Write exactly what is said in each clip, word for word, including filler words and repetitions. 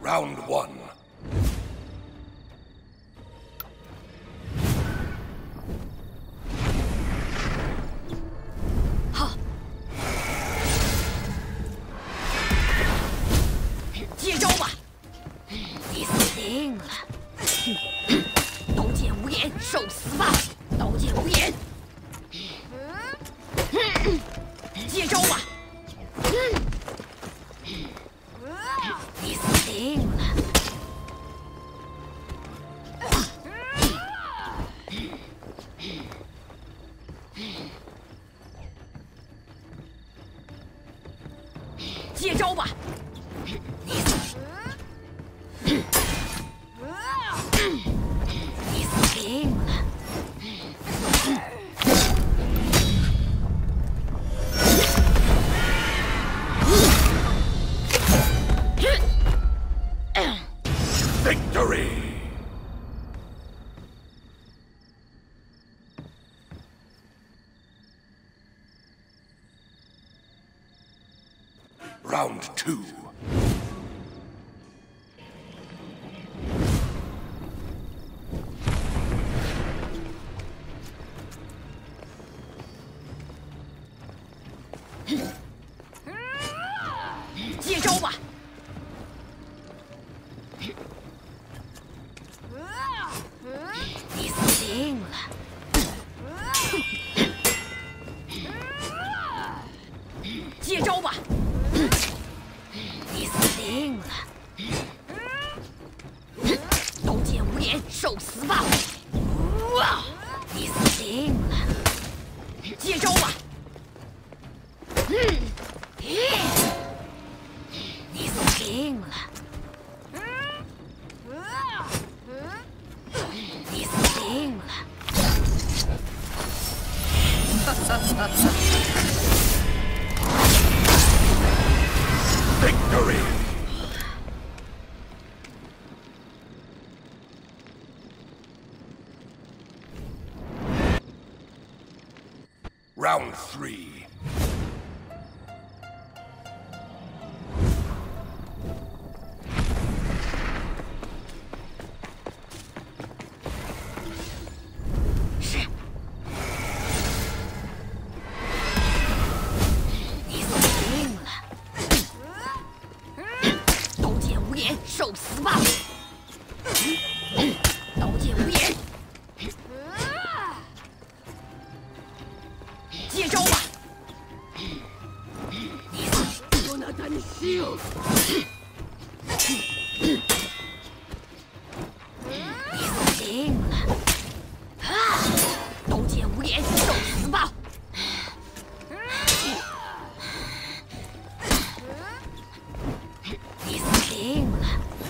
Round one. Ha！接招吧！你死定了！刀剑无眼，受死吧！刀剑无眼，接招吧！你死定了！接招吧！你死，你死定了！ Victory! Round two. 接招吧！你死定了！接招吧！你死定了！刀剑无眼，受死吧！你死定了！接招吧！你死定了！你死定了！哈哈哈哈 Victory! Round three. Shit! 受死吧！刀剑无眼，接招吧！你死！你死定了！刀剑无眼，受死吧！你死定了！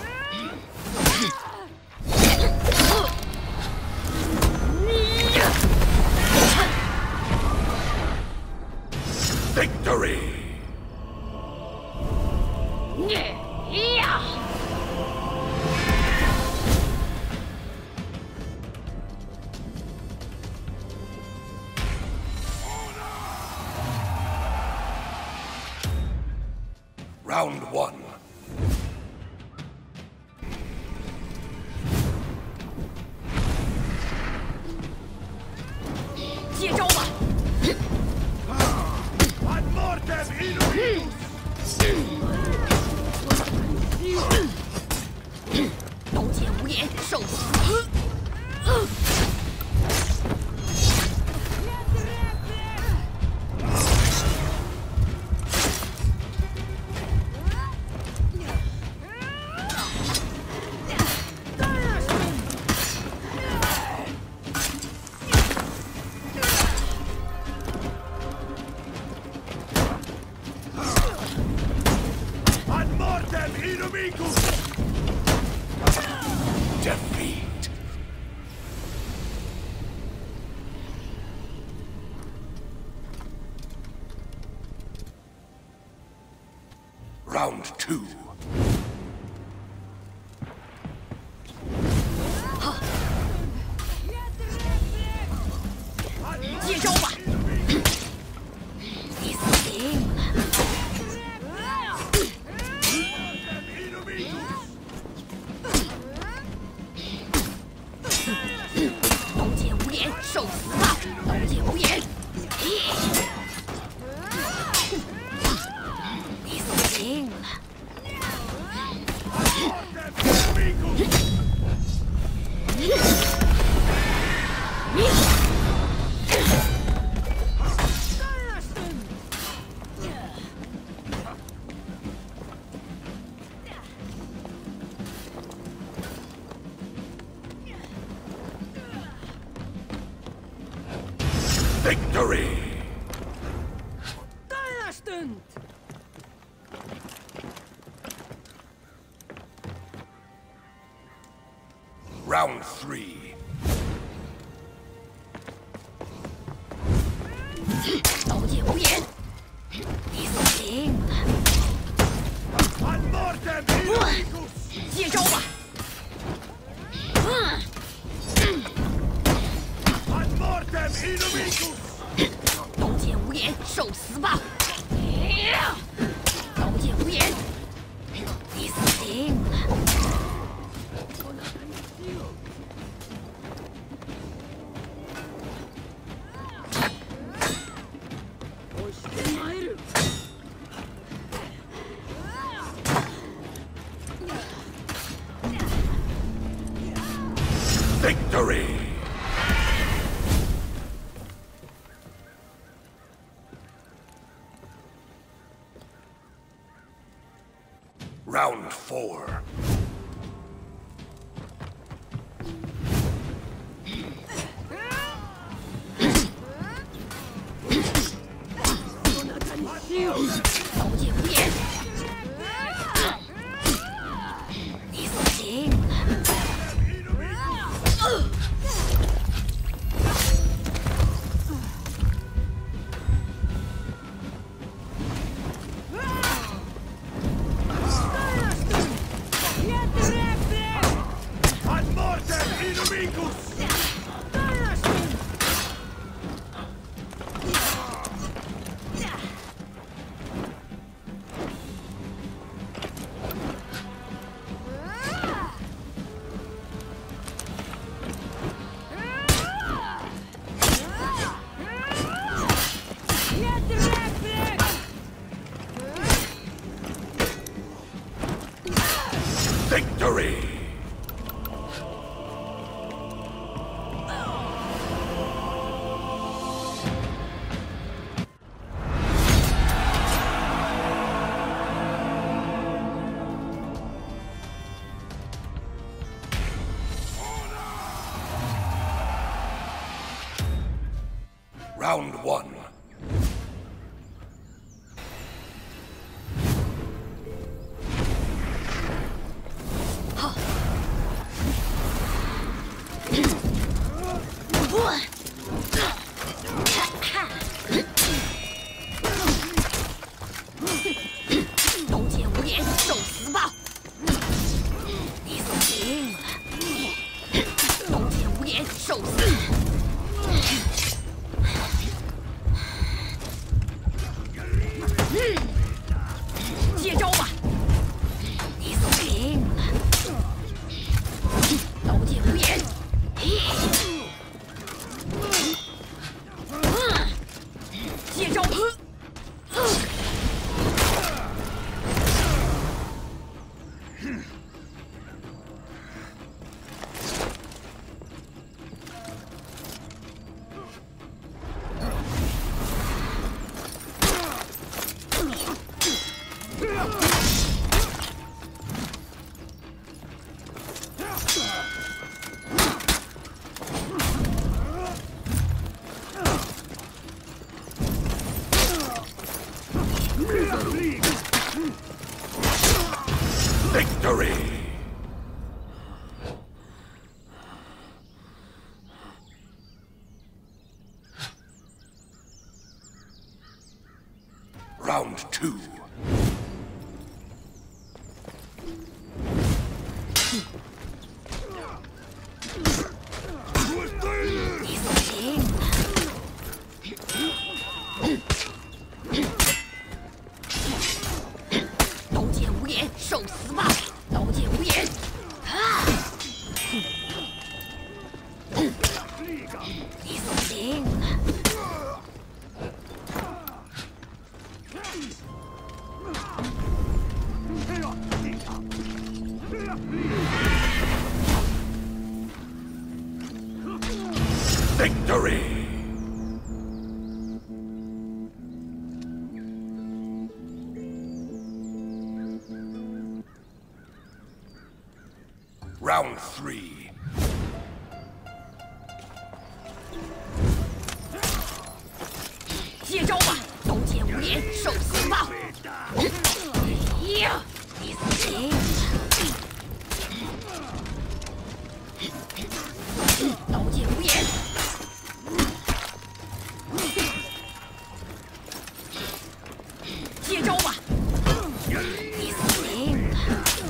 Victory! Round one. 接招吧！ 刀剑无眼，受死！ Defeat. Round two. 接招吧！你死定了！ 你死定了！ Victory! Round three. 刀剑无眼，你死定了！接招吧！刀剑无眼，受死吧！刀剑无眼，你死定了！ Victory! Round four. Victory! Round one. Victory! Round two. Round three. 接招吧，刀剑无眼，受死吧！呀，你死定了！刀剑无眼，接招吧！你死定了！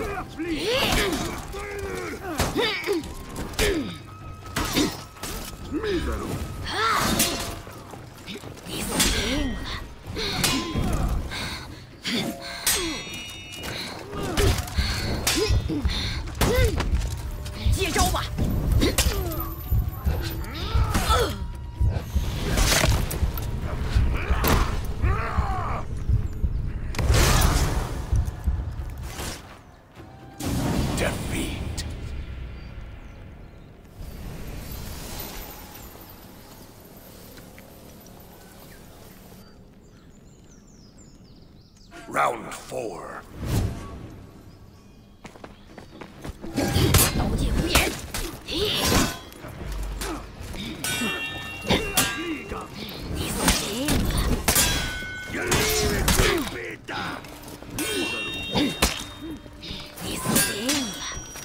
你死定了！接招吧！ Defeat. Round four. 刀剑无眼，你死定了！你死定了！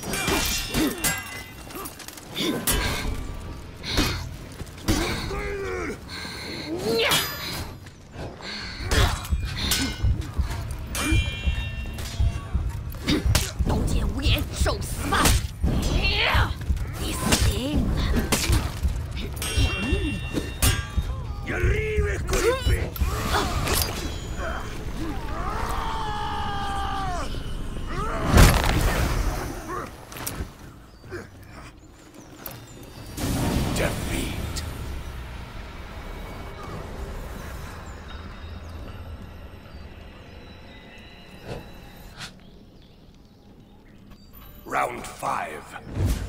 刀剑无眼，受死吧！你死定了！ Defeat. Round five.